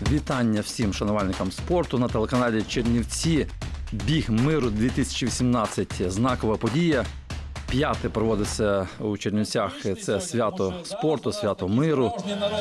Вітання всім шанувальникам спорту на телеканалі Чернівці. Біг миру 2018. Знакова подія. П'яте проводиться у Чернівцях. Це свято спорту, свято миру.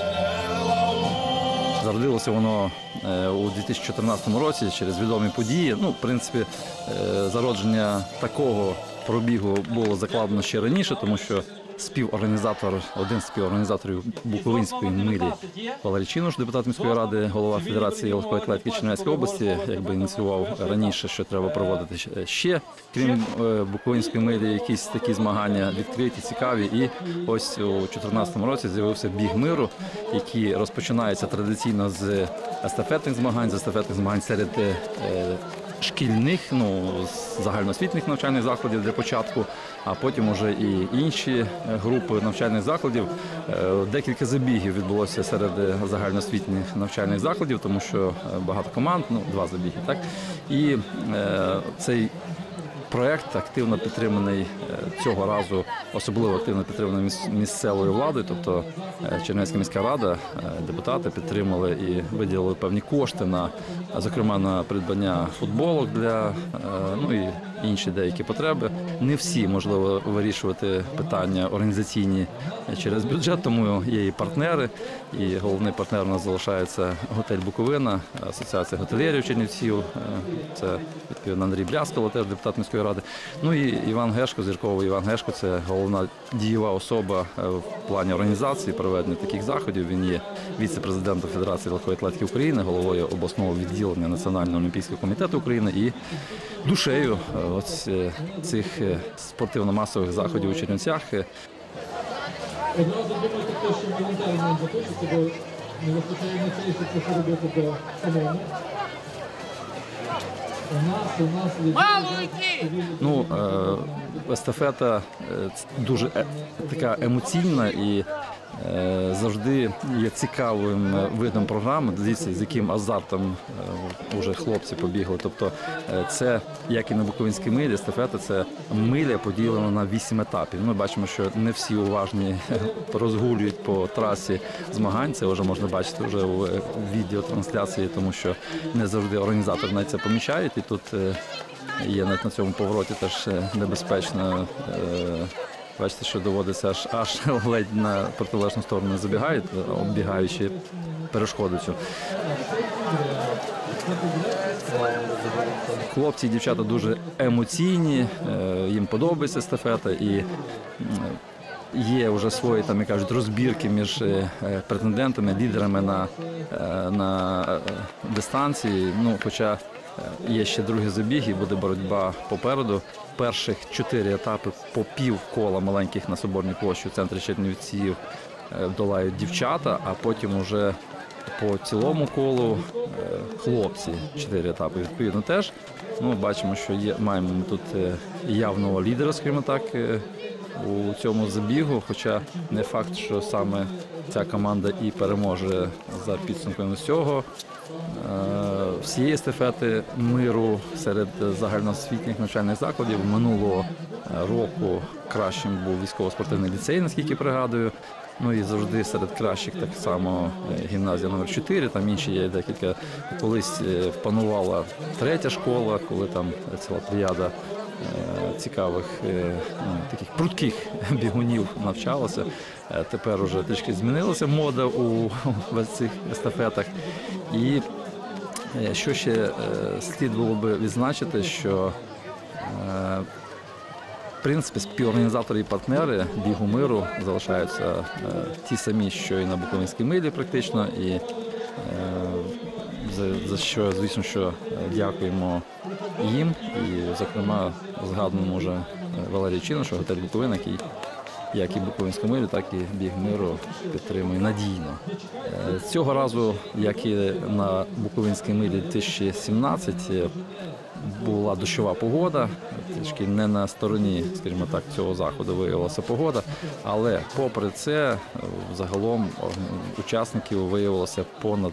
Зародилося воно у 2014 році через відомі події. В принципі, зародження такого пробігу було закладено ще раніше, тому що один з співорганізаторів Буковинської милі Валерій Чинуш, депутат міської ради, голова Федерації легкої атлетики Чернівецької області, ініціював раніше, що треба проводити ще, крім Буковинської милі, якісь такі змагання відкриті, цікаві. І ось у 2014 році з'явився біг миру, який розпочинається традиційно з естафетних змагань серед шкільних, загальноосвітніх навчальних закладів для початку, а потім уже і інші групи навчальних закладів. Декілька забігів відбулося серед загальноосвітніх навчальних закладів, тому що багато команд, 2 забіги, так? І цей проєкт активно підтриманий цього разу, особливо активно підтриманий місцевою владою, тобто Чернівецька міська рада, депутати підтримали і виділили певні кошти зокрема на придбання футболок і інші деякі потреби. Не всі, можливо, вирішувати питання організаційні через бюджет, тому є і партнери, і головний партнер у нас залишається готель «Буковина», Асоціація готельєрів Чернівців, це відповідно Андрій Бляскало, теж депутат міської ради. І Іван Гешко, зірковий Іван Гешко, це головна дієва особа в плані організації проведення таких заходів. Він є віце-президентом Федерації легкої атлетики України, головою обласного відділення Національного олімпійського комітету України і душею цих спортивно-масових заходів у Чернівцях. Одразу думайте, що волонтерами захочеться, бо не вистачає на це, щоб це робити до команди. Естафета дуже така емоційна і завжди є цікавим видом програми, дивіться, з яким азартом вже хлопці побігли. Тобто це, як і на Буковинській милі, естафета – це миля поділена на 8 етапів. Ми бачимо, що не всі уважні розгулюють по трасі змагань, це вже можна бачити вже у відеотрансляції, тому що не завжди організатори навіть це помічають, і тут є навіть на цьому повороті теж небезпечно. Бачите, що доводиться аж ледь на протилежну сторону забігають, оббігаючи перешкоду цю. Хлопці і дівчата дуже емоційні, їм подобається естафета, і є вже свої, як кажуть, розбірки між претендентами, лідерами на дистанції, хоча є ще другий забіг і буде боротьба попереду. Перших 4 етапи по пів кола маленьких на Соборній площі в центрі Чернівців долають дівчата, а потім уже по цілому колу хлопці 4 етапи. Відповідно теж бачимо, що маємо тут явного лідера, скажімо так, у цьому забігу, хоча не факт, що саме ця команда і переможе за підсумками всього. Всієї естафети миру серед загальноосвітніх навчальних закладів минулого року кращим був військово-спортивний ліцей, наскільки пригадую. І завжди серед кращих так само гімназія номер 4, там інші є декілька. Колись впанувала 3-я школа, коли там ціла плеяда цікавих, таких прудких бігунів навчалася. Тепер уже трішки змінилася мода у цих естафетах. І що ще слід було би відзначити, що в принципі співорганізатори і партнери бігу миру залишаються ті самі, що і на Буковинській милі практично, і за що, звісно, що дякуємо їм, і, зокрема, згаданому вже Валерію Чинушу, готель «Буковина», який як і Буковинську милю, так і біг миру підтримує надійно. Цього разу, як і на Буковинській милі 2017, була дощова погода, трішки не на стороні, скажімо так, цього заходу виявилася погода, але попри це, загалом учасників виявилося понад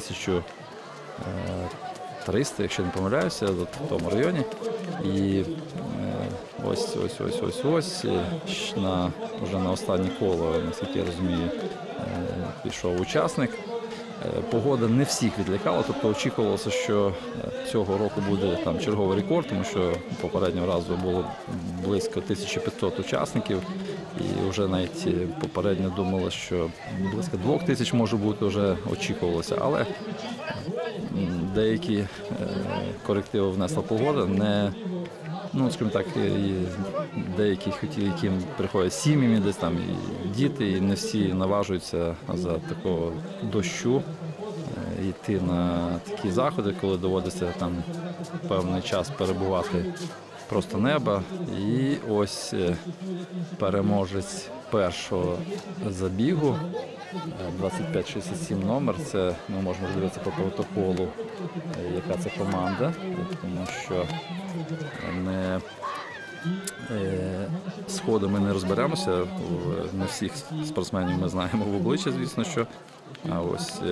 1300, якщо не помиляюся, в тому районі. І ось вже на останнє коло, наскільки я розумію, пішов учасник. Погода не всіх відлякала, тобто очікувалося, що цього року буде там черговий рекорд, тому що попереднього разу було близько 1500 учасників, і вже навіть попередньо думали, що близько 2000 може бути, вже очікувалося, але деякі корективи внесла погода, ну, скажімо так, і деякі яким приходять з сім'ями, десь там і діти, і не всі наважуються за такого дощу йти на такі заходи, коли доводиться там певний час перебувати просто неба. І ось переможець першого забігу, 2567 номер, це ми можемо дивитися по протоколу, яка це команда, тому що не сходу ми не розберемося, не всіх спортсменів ми знаємо в обличчя, звісно, що. А ось,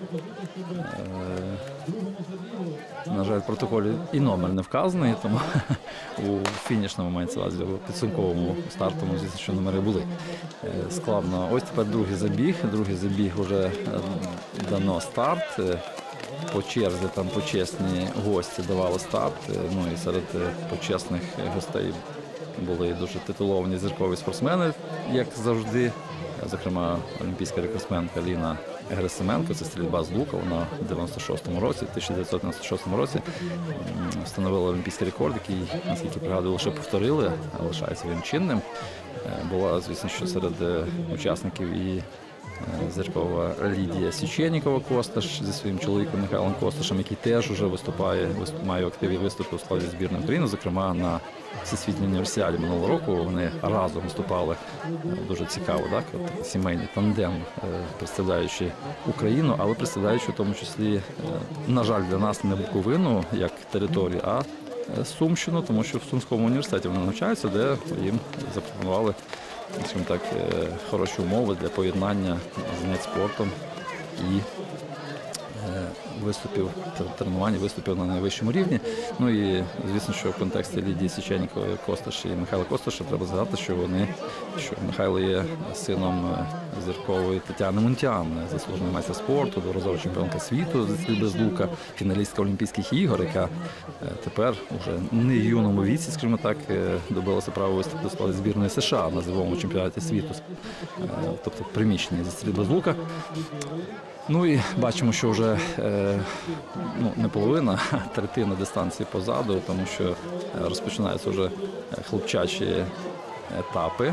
на жаль, в протоколі і номер не вказаний, тому у фінішному, мається увазі, у підсумковому стартовому, звісно, що номери були. Складно. Ось тепер другий забіг вже дано старт. По черзі там почесні гості давали старт, ну і серед почесних гостей були дуже титуловані зіркові спортсмени, як завжди. Зокрема, олімпійська рекордсменка Ліна Герасименко, це стрільба з лука, вона в 1996 році встановила олімпійський рекорд, який, наскільки пригадую, лише повторили, а лишається він чинним. Була, звісно, що серед учасників і зіркова Лідія Січенікова-Косташ зі своїм чоловіком Михайлом Косташем, який теж вже має активні виступи у складі збірної України, зокрема на Всесвітній універсіаді минулого року. Вони разом виступали, дуже цікаво, так? От сімейний тандем, представляючи Україну, але представляючи в тому числі, на жаль, для нас не Буковину як територію, а Сумщину, тому що в Сумському університеті вони навчаються, де їм запропонували, скажімо так, хороші умови для поєднання занять спортом і виступів, тренувань, виступів на найвищому рівні. Ну і, звісно, що в контексті Лідії Січеннікової Косташ і Михайла Косташа треба згадати, що Михайло є сином зіркової Тетяни Мунтян, заслужений майстер спорту, дворазова чемпіонка світу зі стрільби з лука, фіналістка Олімпійських ігор, яка тепер уже не в юному віці, скажімо так, добилася права виступити у складі збірної США на зимовому чемпіонаті світу, тобто приміщення зі стрільби з лука. Ну і бачимо, що вже не половина, а третина дистанції позаду, тому що розпочинаються вже хлопчачі етапи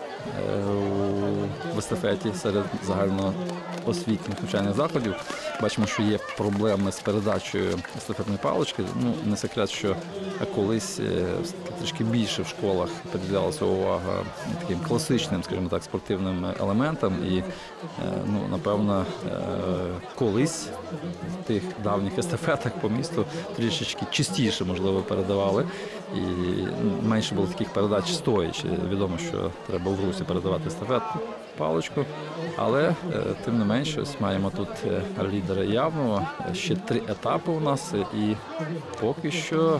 в естафеті серед загальноосвітніх навчальних закладів. Бачимо, що є проблеми з передачею естафетної палички. Ну, не секрет, що колись трішки більше в школах приділялася увага таким класичним, скажімо так, спортивним елементам. І, напевно, колись в тих давніх естафетах по місту трішечки частіше, можливо, передавали. І менше було таких передач стоячи. Відомо, що треба в русі передавати естафетну паличку. Але, тим не менше, ось маємо тут лідера явного. Ще 3 етапи у нас. І поки що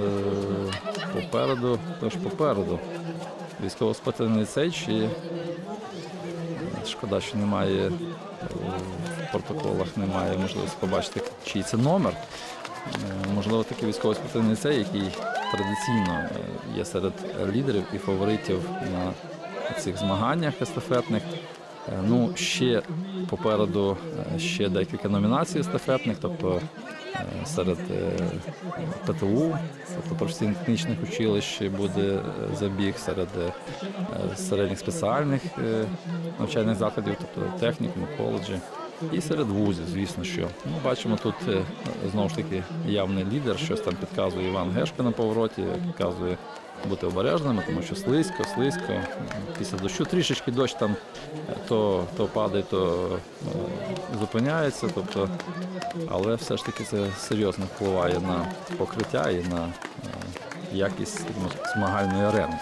попереду військово-спортивний ліцей. Чи шкода, що немає в протоколах, немає можливості побачити, чий це номер. Можливо, такий військово-спортивний ліцей, який традиційно є серед лідерів і фаворитів на цих змаганнях естафетних. Ну, ще попереду ще декілька номінацій естафетних, тобто серед ПТУ, тобто професійно-технічних училищ буде забіг, серед середніх спеціальних навчальних закладів, тобто технікуму, коледжі. І серед вузів, звісно, що. Ну, бачимо, тут знову ж таки явний лідер, щось там підказує Іван Гешко на повороті, підказує бути обережними, тому що слизько, після дощу. Трішечки дощ там то падає, то зупиняється, тобто, але все ж таки це серйозно впливає на покриття і на якість змагальної арени.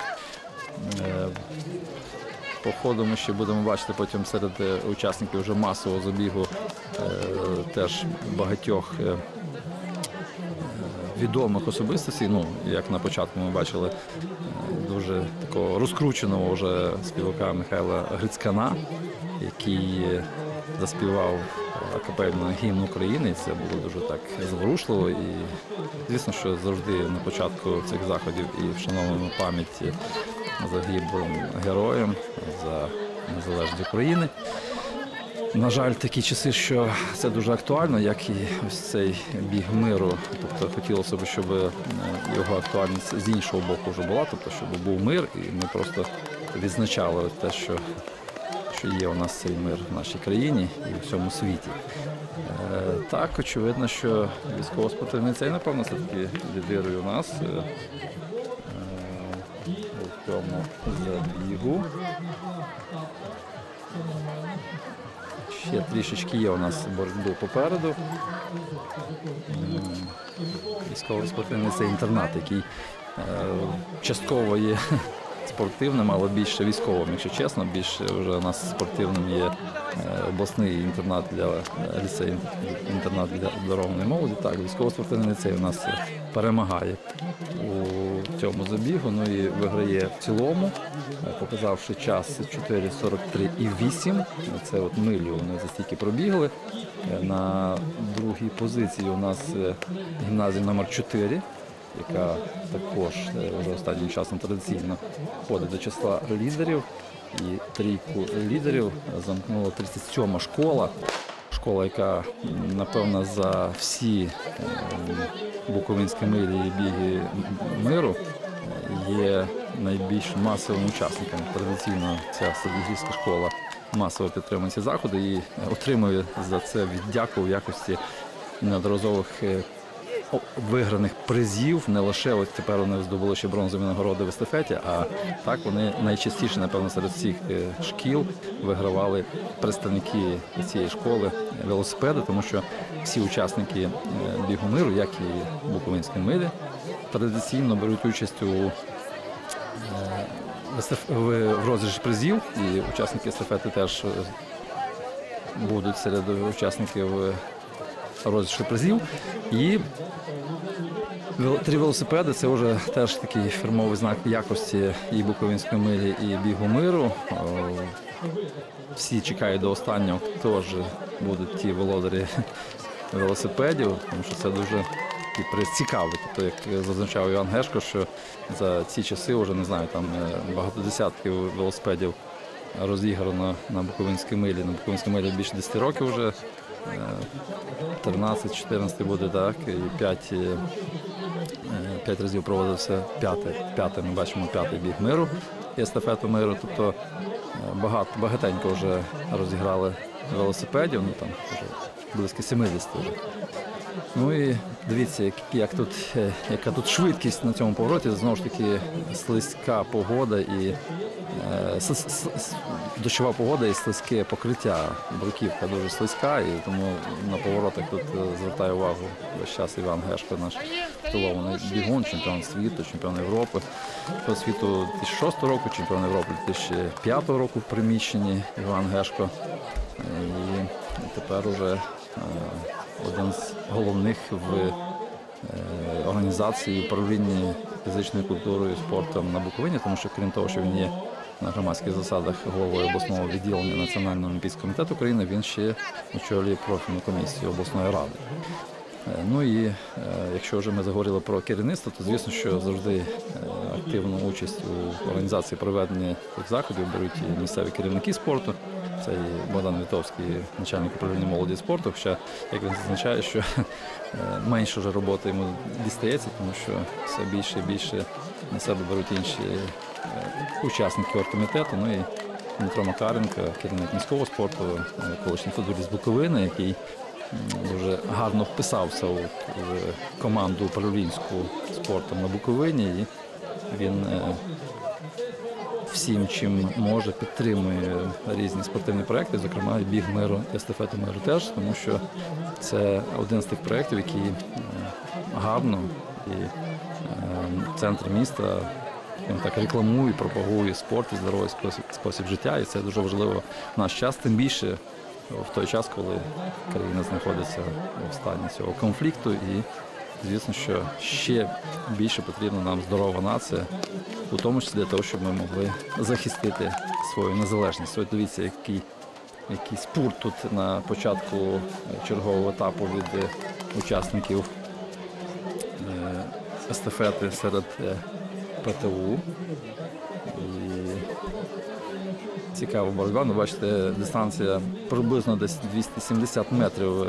По ходу ми ще будемо бачити потім серед учасників вже масового забігу теж багатьох відомих особистостей. Ну, як на початку ми бачили дуже такого розкрученого вже співака Михайла Грицькана, який заспівав акапельно гімн України. Це було дуже так зворушливо. І звісно, що завжди на початку цих заходів і вшановуємо пам'ять загиблим героям за незалежність України. На жаль, такі часи, що це дуже актуально, як і ось цей біг миру. Тобто хотілося б, щоб його актуальність з іншого боку вже була, тобто щоб був мир, і ми просто відзначали те, що є у нас цей мир в нашій країні і у всьому світі. Так, очевидно, що військово-спортивний цей, напевно, все-таки лідирує у нас у цьому забігу. Ще трішечки є у нас боротьби попереду. Військово-спортивний це інтернат, який частково є спортивним, але більше військовим, якщо чесно. Більше вже у нас спортивним є обласний інтернат ліцей, інтернат для дорогової молоді. Так, військово-спортивний ліцей у нас перемагає у цьому забігу, ну і виграє в цілому, показавши час 4:43,8. Це от милю вони за стільки пробігли. На другій позиції у нас гімназія номер 4, яка також вже останнім часом традиційно входить до числа лідерів. І трійку лідерів замкнула 37-ма школа. Школа, яка, напевно, за всі буковинські милі і біги миру є найбільш масовим учасником. Традиційно ця садівська школа масово підтримує ці заходи і отримує за це віддяку в якості неодноразових виграних призів. Не лише ось тепер вони здобули ще бронзові нагороди в естафеті, а так вони найчастіше, напевно, серед всіх шкіл вигравали представники цієї школи велосипеди, тому що всі учасники бігу миру, як і буковинські милі, традиційно беруть участь в розіграші призів, і учасники естафети теж будуть серед учасників розіграшу призів. І 3 велосипеди – це вже теж такий фірмовий знак якості і буковинської милі, і бігу миру. Всі чекають до останнього, хто ж будуть ті володарі велосипедів, тому що це дуже такий приз цікавий. Тобто, як зазначав Іван Гешко, що за ці часи вже, не знаю, там багато десятків велосипедів розіграно на буковинській милі. На буковинській милі більше 10 років вже. 13-14 буде, так, і 5 разів проводився п'ятий, ми бачимо п'ятий біг миру і естафету миру, тобто багатенько вже розіграли велосипедів, ну там вже близько 70 вже. Ну і дивіться, яка тут швидкість на цьому повороті, знову ж таки слизька погода і дощова погода і слизьке покриття. Бруківка дуже слизька, і тому на поворотах тут звертає увагу весь час Іван Гешко, наш титулований бігун, чемпіон світу, чемпіон Європи. Чемпіон світу 2006 року, чемпіон Європи 2005 року в приміщенні Іван Гешко. І тепер уже один з головних в організації управління фізичною культурою і спортом на Буковині, тому що крім того, що він є на громадських засадах головою обласного відділення Національного олімпійського комітету України, він ще очолює профільну комісію обласної ради. Ну і якщо вже ми заговорили про керівництво, то звісно, що завжди активну участь у організації проведення цих заходів беруть і місцеві керівники спорту. Це і Богдан Вітовський, начальник управління молоді і спорту, хоча, як він зазначає, що менше вже роботи йому дістається, тому що все більше і більше на себе беруть інші учасники оргкомітету. Ну і Дмитро Макаренко, керівник міського спорту, колишній футболіст Буковини, який дуже гарно вписався в команду управлінську спортом на Буковині. І він всім, чим може, підтримує різні спортивні проекти, зокрема і біг миру, естафету миру теж, тому що це один з тих проєктів, який гарно і центр міста так рекламує, пропагує спорт і здоровий спосіб життя, і це дуже важливо в наш час, тим більше в той час, коли країна знаходиться в стані цього конфлікту. І звісно, що ще більше потрібна нам здорова нація, у тому числі для того, щоб ми могли захистити свою незалежність. Ось дивіться, який якийсь спорт тут на початку чергового етапу від учасників естафети серед ПТУ. І цікава боротьба. Ну, бачите, дистанція приблизно десь 270 метрів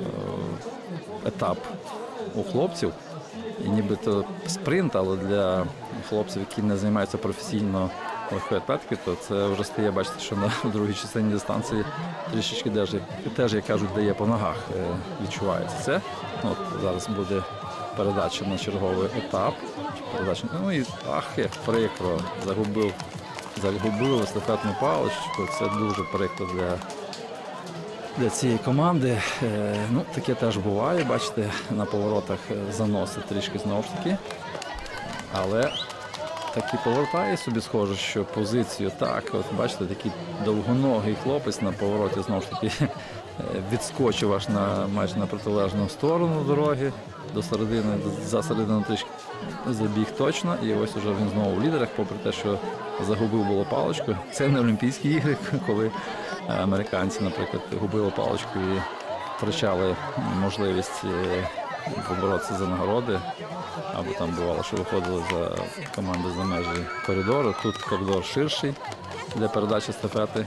етап у хлопців. І нібито спринт, але для хлопців, які не займаються професійно легкої атлетики, то це вже стає, бачите, що на другій частині дистанції трішечки теж, як кажуть, дає по ногах, відчувається це. От зараз буде передача на черговий етап. Ну і як прикро, загубив естафетну паличку. Це дуже прикро для цієї команди. Ну, таке теж буває, бачите, на поворотах заносить трішки знову ж таки. Але таки повертає собі, схоже, що позицію так. От бачите, такий довгоногий хлопець на повороті знову ж таки відскочив аж майже на протилежну сторону дороги, до середини, за середину трішки забіг точно. І ось уже він знову в лідерах, попри те, що загубив було паличку. Це не Олімпійські ігри, коли американці, наприклад, губили паличку і втрачали можливість поборотися за нагороди. Або там бувало, що виходили за команди за межі коридору. Тут коридор ширший для передачі естафети.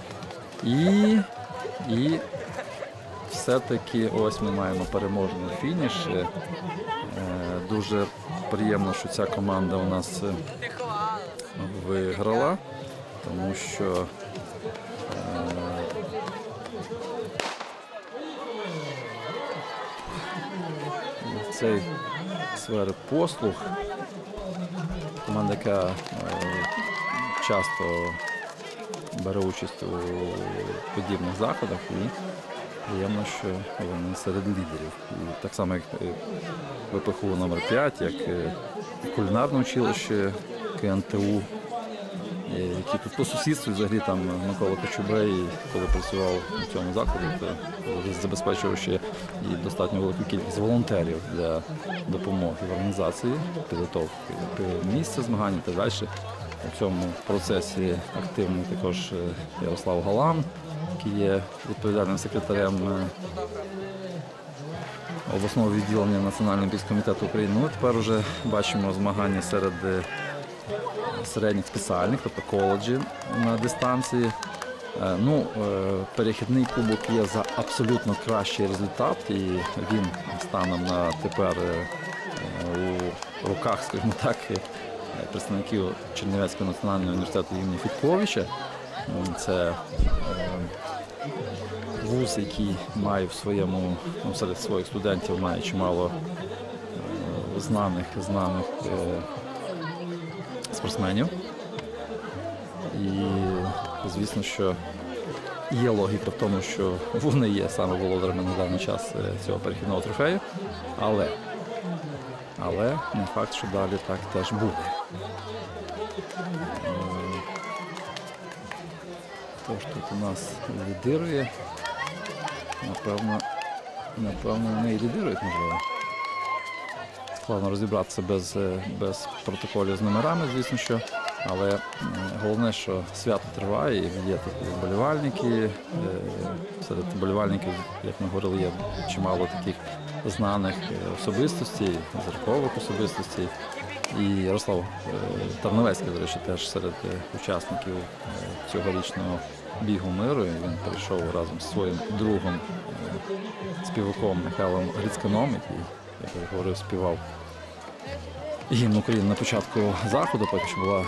І все-таки ось ми маємо переможний фініш. Дуже приємно, що ця команда у нас виграла, тому що цей сфери послуг, команда, яка часто бере участь у подібних заходах, і приємно, що вони серед лідерів. І так само, як ВПХУ номер 5, як кулінарне училище КНТУ, які тут по сусідству, взагалі там Микола Кочубей, коли працював у цьому закладі, то забезпечував ще і достатньо велику кількість волонтерів для допомоги в організації, підготовки місця змагань та далі. У цьому процесі активний також Ярослав Галан, який є відповідальним секретарем обласного відділення Національного олімпійського комітету України. Ну, тепер вже бачимо змагання серед середніх спеціальних, тобто коледжі на дистанції. Ну, перехідний кубок є за абсолютно кращий результат, і він станом на тепер у руках, скажімо так, представників Чернівецького національного університету імені Федьковича. Це вуз, який має в своєму, серед своїх студентів має чимало знаних спортсменів. І звісно, що є логіка в тому, що вони є саме володарями на даний час цього перехідного трофею, але не факт, що далі так теж буде. Тож тут у нас лідирує, напевно, вони і лідирують, можливо. Складно розібратися без протоколів з номерами, звісно, що. Але головне, що свято триває, і є тут вболівальники. Серед вболівальників, як ми говорили, є чимало таких знаних особистостей, зіркових особистостей. І Ярослав Тарновецький, до речі, теж серед учасників цьогорічного бігу миру. Він прийшов разом з своїм другом, співаком Михайлом Грицьканом, який, як я говорив, співав гімн України на початку заходу, поки що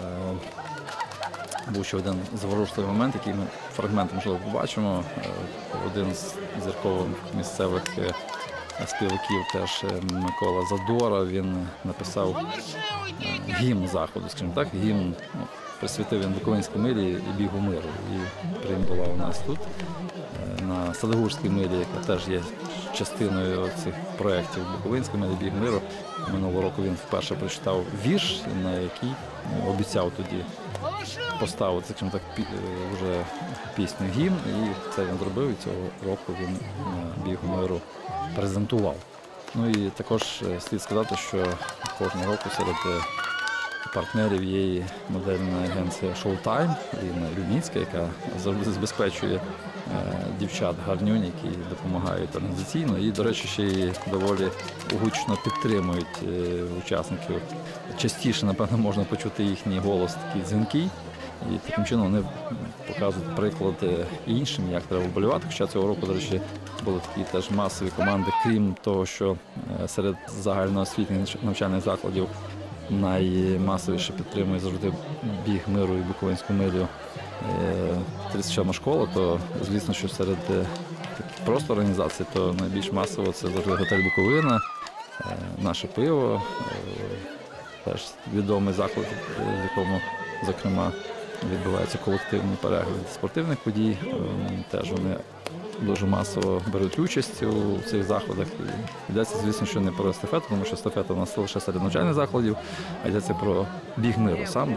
був ще один заворушливий момент, який ми фрагментом, можливо, побачимо. Один з зіркових місцевих співаків, теж Микола Задора, він написав гімн заходу, скажімо так, гімн, присвятив він Буковинській милі і бігу миру. І прийом була у нас тут, на Садогурській милі, яка теж є частиною цих проєктів Буковинської милі, біг миру. Минулого року він вперше прочитав вірш, на який обіцяв тоді поставити, скажімо так, вже пісню гімн, і це він зробив, і цього року він бігу миру презентував. Ну і також слід сказати, що кожного року серед партнерів є і модельна агенція Showtime, Ліна Люніцька, яка завжди забезпечує дівчат гарнюнь, які допомагають організаційно. І, до речі, ще й доволі гучно підтримують учасників. Частіше, напевно, можна почути їхній голос такий дзвінкий. І таким чином вони показують приклад іншим, як треба вболівати. Хоча цього року, до речі, були такі теж масові команди, крім того, що серед загальноосвітніх навчальних закладів наймасовіше підтримує завжди біг миру і Буковинську милю 37-ма школа, то звісно, що серед таких просто організацій, то найбільш масово це завжди готель Буковина, наше пиво, теж відомий заклад, в якому, зокрема, відбувається колективний перегляд спортивних подій. Теж вони дуже масово беруть участь у цих заходах. І йдеться, звісно, що не про естафету, тому що естафета у нас лише серед навчальних закладів, а йдеться про біг миру сам,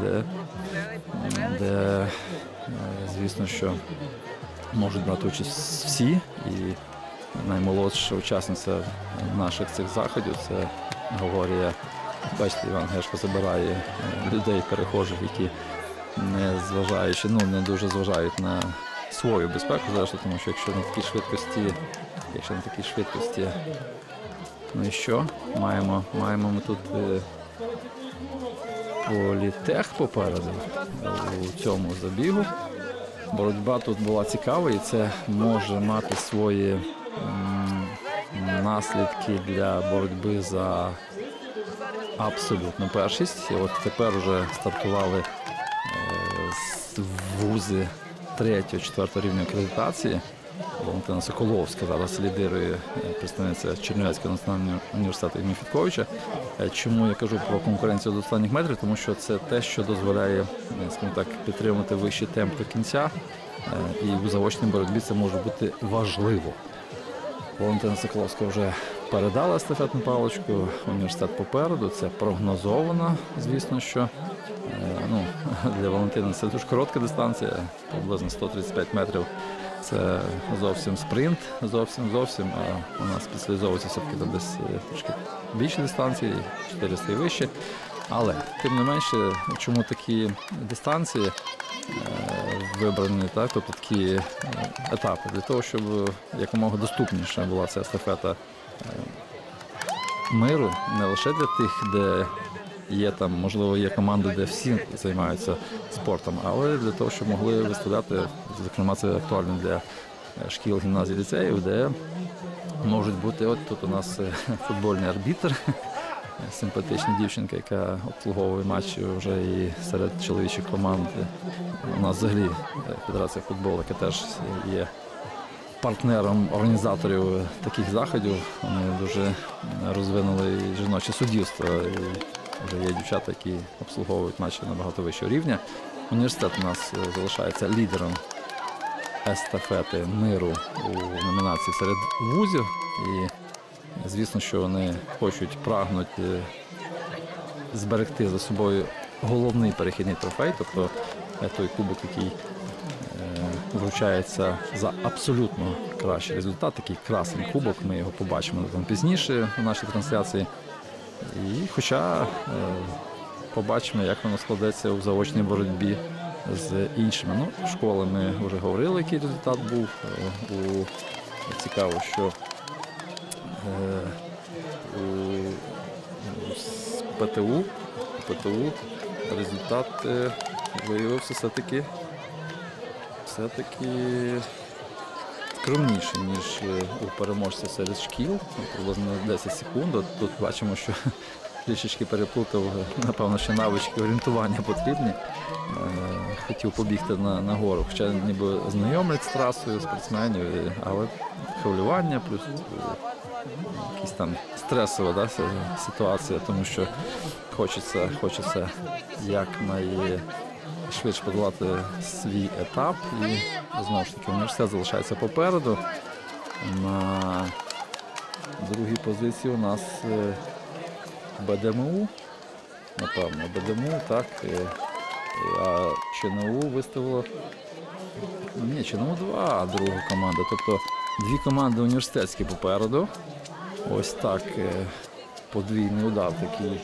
де звісно, що можуть брати участь всі. І наймолодша учасниця наших цих заходів – це Галорія. Бачите, Іван Гешко забирає людей, перехожих, які не дуже зважають на свою безпеку, зрештою, тому що якщо на такій швидкості, ну і що? Маємо ми тут політех попереду у цьому забігу. Боротьба тут була цікава, і це може мати свої наслідки для боротьби за абсолютну першість. І от тепер вже стартували вузи 3-4 рівня акредитації. Валентина Соколовська зараз лідирує представниця Чернівецького національного університету імені Федьковича. Чому я кажу про конкуренцію до останніх метрів? Тому що це те, що дозволяє, скажімо так, підтримувати вищий темп до кінця. І у заочній боротьбі це може бути важливо. Валентина Соколовська вже передала естафетну паличку, університет попереду, це прогнозовано, звісно, що для Валентини це дуже коротка дистанція, приблизно 135 метрів. Це зовсім спринт, зовсім, а у нас спеціалізовується все-таки десь трошки більші дистанції, 400 і вище. Але, тим не менше, чому такі дистанції вибрані, так, тобто такі етапи, для того, щоб якомога доступніша була ця естафета миру, не лише для тих, де є там, можливо, є команди, де всі займаються спортом, але для того, щоб могли виставляти, зокрема, це актуально для шкіл, гімназій, ліцеїв, де можуть бути, от тут у нас футбольний арбітр, симпатична дівчинка, яка обслуговує матчі вже і серед чоловічих команд. У нас взагалі Федерація футболу, яка теж є партнером організаторів таких заходів. Вони дуже розвинули і жіноче суддівство. І вже є дівчата, які обслуговують матчі набагато вищого рівня. Університет у нас залишається лідером естафети миру у номінації серед вузів. І звісно, що вони прагнуть зберегти за собою головний перехідний трофей, тобто той кубок, який вручається за абсолютно кращий результат, такий красний кубок, ми його побачимо там пізніше у нашій трансляції. І хоча побачимо, як воно складеться у заочній боротьбі з іншими. Ну, школи ми вже говорили, який результат був. Цікаво, що у ПТУ результат виявився все-таки скромніший, ніж у переможця серед шкіл, приблизно 10 секунд. Тут бачимо, що трішечки переплутав, напевно, ще навички орієнтування потрібні. Хотів побігти на гору, хоча ніби знайомлять з трасою спортсменів, але хвилювання, плюс якась там стресова ситуація, тому що хочеться якнайшвидше подолати свій етап. І знову ж таки університет залишається попереду. На другій позиції у нас БДМУ, напевно, БДМУ, так, а ЧНУ виставило, ЧНУ 2, друга команда, тобто дві команди університетські попереду. Ось так подвійний удар, який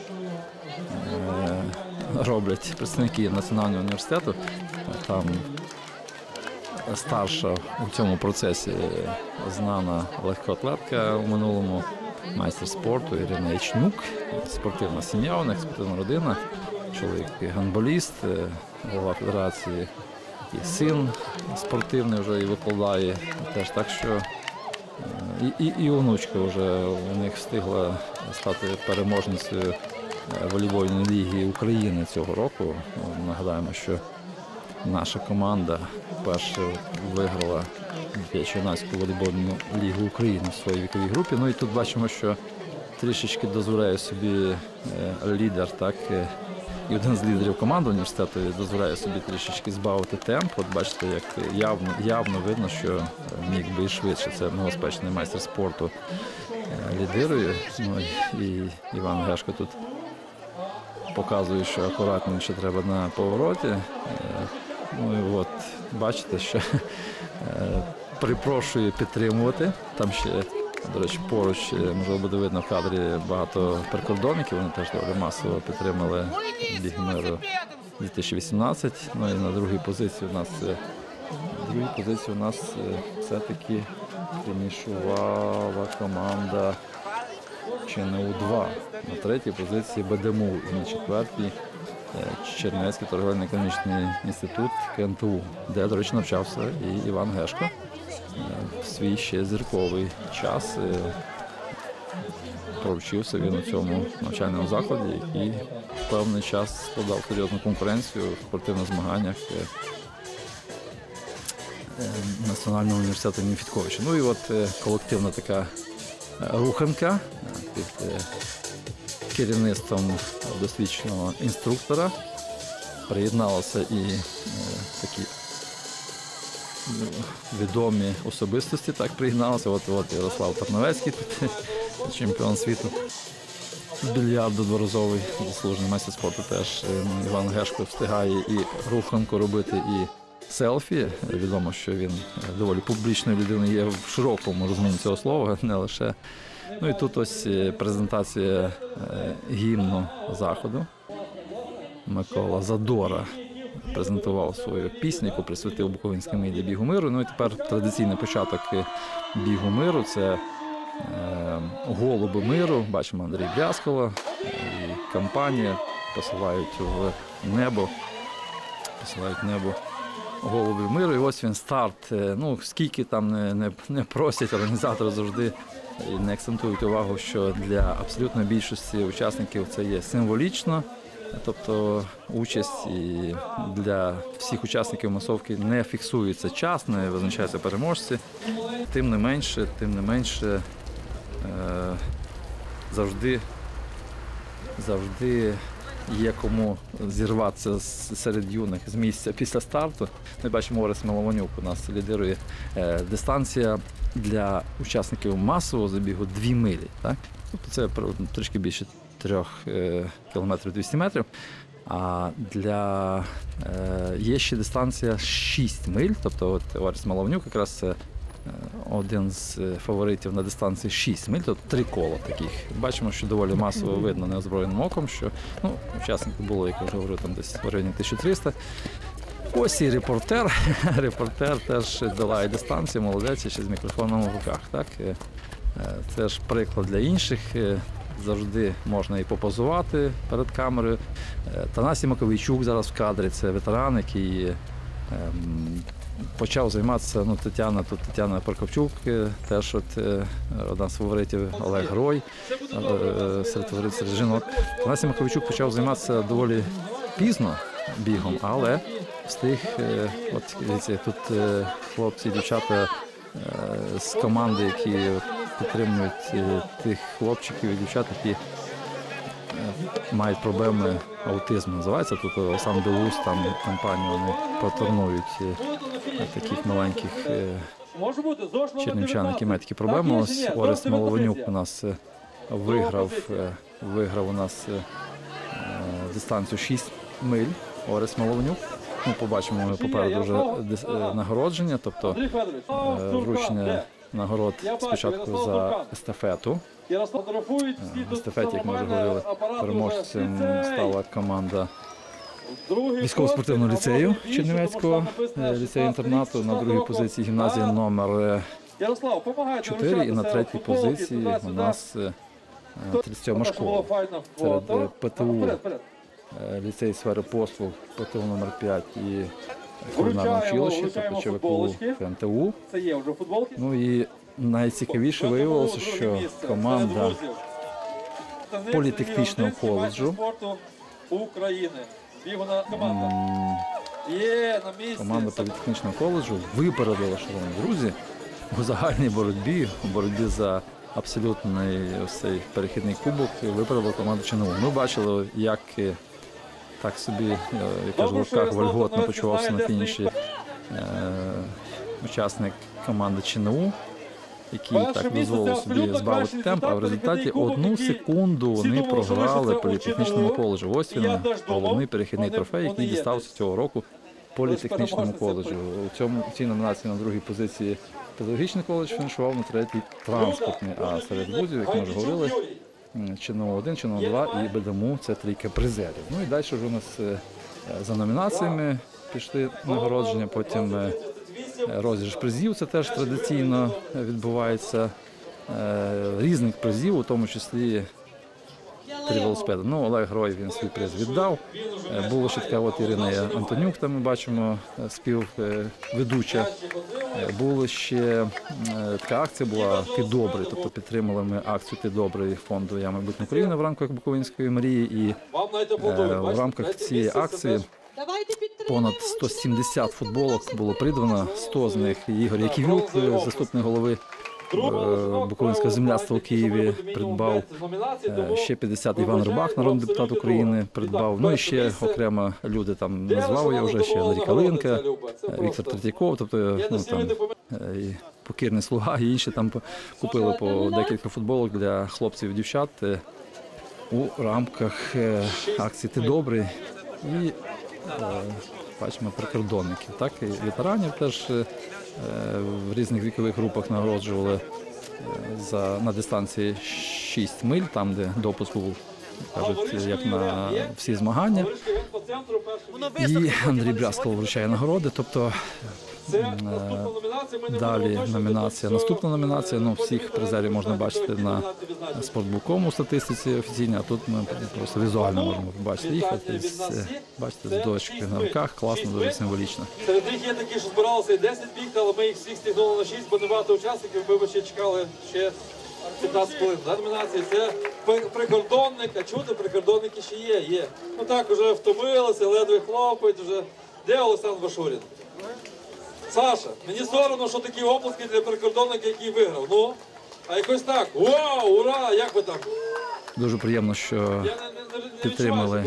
роблять представники Національного університету. Там старша у цьому процесі знана легкоатлетка у минулому, майстер спорту Ірина Ячнюк, спортивна сім'я у них, спортивна родина, чоловік гандболіст, голова федерації, і син спортивний вже і викладає теж, так що і онучка вже у них встигла стати переможницею волейбольної ліги України цього року. Нагадаємо, що наша команда вперше виграла дитячо-юнацьку волейбольну лігу України в своїй віковій групі. Ну і тут бачимо, що трішечки дозволяє собі лідер, так, і один з лідерів команди університету дозволяє собі трішечки збавити темп. От бачите, як явно видно, що міг би і швидше. Це новоспечний майстер спорту лідирує. Ну, і Іван Гешко тут показує, що акуратніше треба на повороті. Ну і от, бачите, що припрошує підтримувати. Там ще, до речі, поруч, можливо, буде видно в кадрі, багато прикордонників. Вони теж доволі масово підтримали біг миру 2018. Ну і на другій позиції у нас все-таки фінішувала команда ЧНУ-2. На третій позиції БДМУ і на четвертій Чернівецький торговельно-економічний інститут КНТУ, де, до речі, навчався і Іван Гешко в свій ще зірковий час. Провчився він у цьому навчальному закладі, який певний час складав серйозну конкуренцію в спортивних змаганнях Національного університету імені Федьковича. Ну і от колективна така руханка під керівництвом досвідченого інструктора. Приєдналися і такі відомі особистості, так приєдналися. От Ярослав Тарновецький, чемпіон світу з більярду, дворазовий, заслужений майстер спорту теж. Іван Гешко встигає і руханку робити, і селфі. Відомо, що він доволі публічною людиною є в широкому розумінні цього слова, не лише. Ну і тут ось презентація гімну заходу. Микола Задора презентував свою пісню, яку присвятив Буковинській милі бігу миру. Ну і тепер традиційний початок бігу миру – це голуби миру. Бачимо Андрій Брязкова і компанія посилають в небо, голубів миру. І ось він старт. Ну, скільки там не просять, організатори завжди і не акцентують увагу, що для абсолютної більшості учасників це є символічно. Тобто участь і для всіх учасників масовки не фіксується час, не визначаються переможці. Тим не менше завжди є кому зірватися серед юних з місця після старту. Ми бачимо, Орес Милованюк у нас лідирує. Дистанція для учасників масового забігу 2 милі. Так? Тобто це трішки більше 3 кілометрів 200 метрів. А є ще дистанція 6 миль. Тобто от Орес Милованюк якраз це один з фаворитів на дистанції 6 миль, тобто 3 кола таких. Бачимо, що доволі масово видно неозброєним оком, що учасників було, як я вже говорив, там десь в районі 1300. Ось і репортер теж долає дистанцію, молодець, ще з мікрофоном в руках. Так? Це ж приклад для інших. Завжди можна і попозувати перед камерою. Танасій Маковійчук зараз в кадрі, це ветеран, який почав займатися, Тетяна Прокопчук, теж одна з фаворитів, Олег Грой, серед фаворитів серед жінок. Танасій Маковійчук почав займатися доволі пізно бігом, але встиг, дивіться, тут хлопці і дівчата з команди, які підтримують тих хлопчиків і дівчат, які мають проблеми аутизму. Називається тут Олександр Білус, там компанію, вони патронують таких маленьких чернівчан, які мають такі проблеми. Ось Орес Милованюк у нас виграв у нас дистанцію 6 миль. Орес Милованюк. Ми побачимо попереду вже нагородження, тобто вручення нагород спочатку за естафету. В естафеті, як ми вже говорили, переможцем стала команда військово-спортивного ліцею Чернівецького ліцею-інтернату. На другій позиції гімназія номер 4 і на третій позиції у нас 37 школа. Серед ПТУ ліцей сфери послуг, ПТУ номер 5 і кулінарне училище, тобто ЧВКУ ФНТУ. Ну і найцікавіше виявилося, що команда політехнічного коледжу, команда політехнічного коледжу випередила, шановні друзі, у загальній боротьбі, у боротьбі за абсолютний ось цей перехідний кубок, випередила команду ЧНУ. Ми бачили, як так собі, я кажу, в лапках вольготно почувався на фініші учасник команди ЧНУ, який так дозволив собі збавити темп, а в результаті 1 секунду вони програли політехнічному коледжу. Ось він, головний перехідний трофей, який дістався цього року політехнічному коледжу. У цій номінації на другій позиції педагогічний коледж фінішував, на третій транспортний, а серед вузів, як ми вже говорили, ЧНУ-1, ЧНУ-2 і БДМУ – це трійка призерів. Ну і далі вже у нас за номінаціями пішли нагородження, потім розіграш призів, це теж традиційно відбувається, різних призів, у тому числі 3 велосипеди. Ну, Олег Грой, він свій приз віддав. Було ще така от Ірина Антонюк, там ми бачимо, співведуча. Була ще така акція була «Ти добрий», тобто підтримали ми акцію «Ти добрий» фонду «Я майбутнє України» в рамках Буковинської мрії. І в рамках цієї акції понад 170 футболок було придбано, 100 з них Ігор Яківюк, заступник голови Буковинського земляцтва у Києві, придбав, ще 50 Іван Рибак, народний депутат України, придбав, ну і ще окремо люди там назвав я вже, ще Андрій Калинка, Віктор Третьяков, тобто ну, там, і покірний слуга, і інші там купили по декілька футболок для хлопців і дівчат у рамках акції «Ти добрий». І бачимо прикордонників, так, і ветеранів теж в різних вікових групах нагороджували на дистанції 6 миль, там, де допуск був, кажуть, як на всі змагання. І Андрій Брязкало вручає нагороди, тобто далі номінація, наступна номінація, ну, всіх призерів можна бачити на спортбукому статистиці офіційній, а тут ми просто візуально можемо побачити їх, бачите, з дощки на руках, класно, дуже символічно. Серед них є такі, що збиралися і 10 бігти, але ми їх всіх стягнули на 6, бо небагато учасників, ми ще чекали ще 15 хвилин. За номінації це прикордонник, а чути, прикордонники ще є. Ну так, вже втомилися, ледве хлопають, вже. Де Олександр Башурін? Саша, мені соромно, що такі оплески для прикордонника, який виграв. Ну, а якось так. Вау, ура, як ви там? Дуже приємно, що підтримали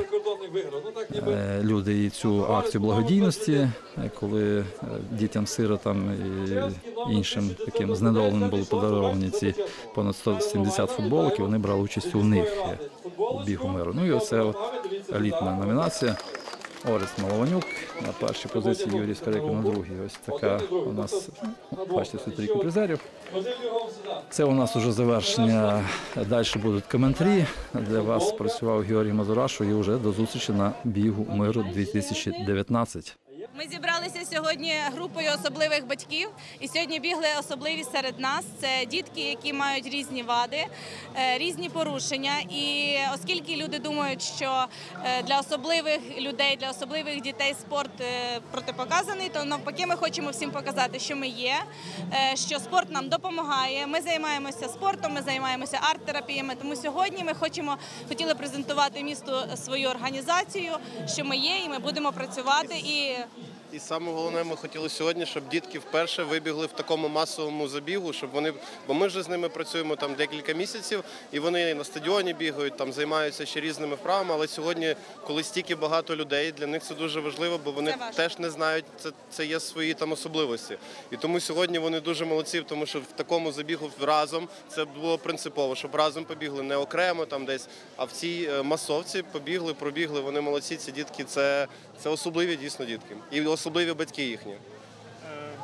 люди і цю акцію благодійності, коли дітям-сиротам і іншим таким знедоленим були подаровані ці понад 170 футболок, і вони брали участь у них у бігу миру. Ну і оце от елітна номінація. Орест Малованюк на першій позиції, Юрій Скорик на другій. Ось така у нас, бачите, всю трійку призерів. Це у нас уже завершення. Далі будуть коментарі. Для вас працював Георгій Мазурашу і вже до зустрічі на бігу миру 2019. Ми зібралися сьогодні групою особливих батьків, і сьогодні бігли особливі серед нас. Це дітки, які мають різні вади, різні порушення. І оскільки люди думають, що для особливих людей, для особливих дітей спорт протипоказаний, то навпаки ми хочемо всім показати, що ми є, що спорт нам допомагає. Ми займаємося спортом, ми займаємося арт-терапіями, тому сьогодні ми хотіли презентувати місту свою організацію, що ми є, і ми будемо працювати. І саме головне, ми хотіли сьогодні, щоб дітки вперше вибігли в такому масовому забігу, щоб вони, бо ми вже з ними працюємо там декілька місяців, і вони на стадіоні бігають, там займаються ще різними вправами, але сьогодні, коли стільки багато людей, для них це дуже важливо, бо вони теж не знають, це є свої там особливості. І тому сьогодні вони дуже молодці, тому що в такому забігу разом, це було принципово, щоб разом побігли, не окремо там десь, а в цій масовці побігли, пробігли, вони молодці, ці дітки, це особливі дійсно дітки. І особливі батьки їхні.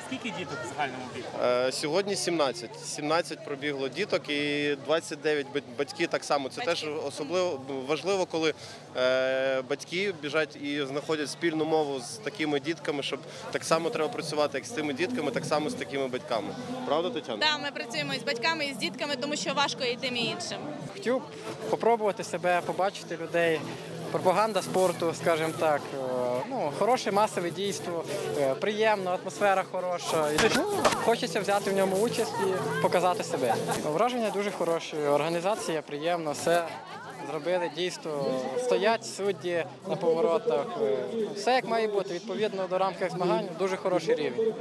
Скільки діток в загальному віку? Сьогодні 17. 17 пробігло діток і 29 батьки так само. Це теж особливо важливо, коли батьки біжать і знаходять спільну мову з такими дітками, щоб так само треба працювати, як з цими дітками, так само з такими батьками. Правда, Тетяна? Так, ми працюємо і з батьками, і з дітками, тому що важко і тим, і іншим. Хотів спробувати себе, побачити людей. Пропаганда спорту, скажімо так. Ну, хороше масове дійство, приємно, атмосфера хороша. Хочеться взяти в ньому участь і показати себе. Враження дуже хороші, організація приємна, все зробили дійство. Стоять судді на поворотах. Все як має бути, відповідно до рамках змагань, дуже хороший рівень.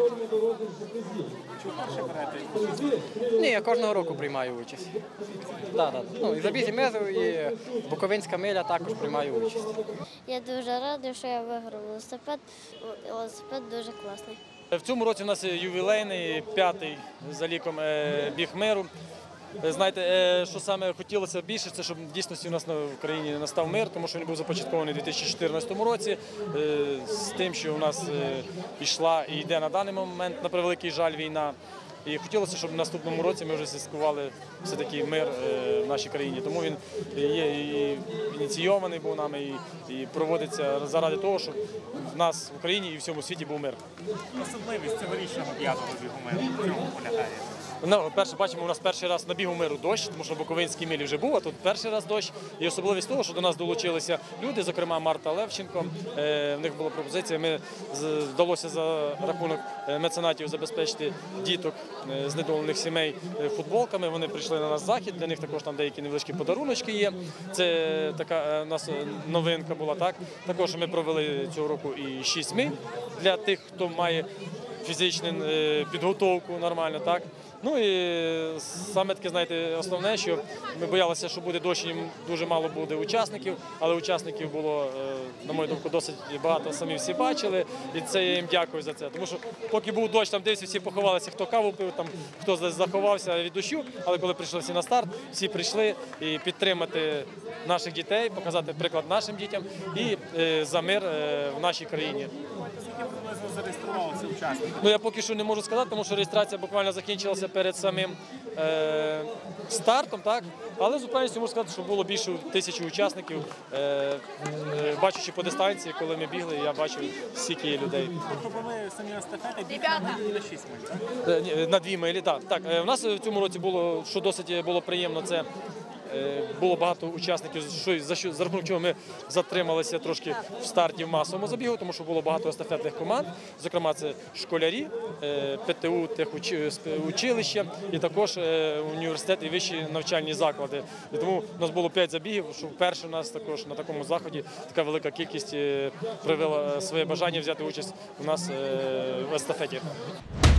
Чи вперше берете? Ні, я кожного року приймаю участь. Да. Ну, і забіг мезу, і Буковинська миля також приймаю участь. Я дуже рада, що я виграв велосипед. Велосипед дуже класний. В цьому році у нас ювілейний, 5-й за ліком біг миру. Знаєте, що саме хотілося більше, це щоб в дійсності у нас в країні настав мир, тому що він був започаткований у 2014 році, з тим, що у нас йшла і йде на даний момент, на превеликий жаль, війна. І хотілося, щоб в наступному році ми вже святкували все-таки мир в нашій країні. Тому він є і ініційований був нами, і проводиться заради того, щоб в нас в Україні і в всьому світі був мир. Особливість цьогорічного 5-го бігу миру в чому полягає? Ну, перше, бачимо, у нас перший раз на бігу миру дощ, тому що в Буковинській милі вже був, а тут перший раз дощ. І особливість того, що до нас долучилися люди, зокрема Марта Левченко. В них була пропозиція, вдалося за рахунок меценатів забезпечити діток з знедолених сімей футболками. Вони прийшли на наш захід, для них також там деякі невеличкі подаруночки є. Це така у нас новинка була, так. Також ми провели цього року і 6 миль для тих, хто має фізичну підготовку нормально, так. Ну і саме таке, знаєте, основне, що ми боялися, що буде дощ, їм дуже мало буде учасників, але учасників було, на мою думку, досить багато, самі всі бачили, і це я їм дякую за це. Тому що поки був дощ, там десь всі поховалися, хто каву пив, там, хто заховався від дощу, але коли прийшли всі на старт, всі прийшли і підтримати наших дітей, показати приклад нашим дітям і за мир в нашій країні. Скільки приблизно зареєструвалося учасників? Ну, я поки що не можу сказати, тому що реєстрація буквально закінчилася перед самим стартом, так? Але з упевненістю можу сказати, що було більше 1000 учасників. Бачучи по дистанції, коли ми бігли, я бачив стільки людей. Тобто були самі естафети, бігли на 6 миль, так? На 2 милі, так. Так, у нас в цьому році було, що досить було приємно, це було багато учасників, за рахунок чого ми затрималися трошки в старті в масовому забігу, тому що було багато естафетних команд, зокрема це школярі, ПТУ, техучилища і також університет і вищі навчальні заклади. І тому у нас було 5 забігів, що вперше у нас також на такому заході така велика кількість проявила своє бажання взяти участь у нас в естафеті.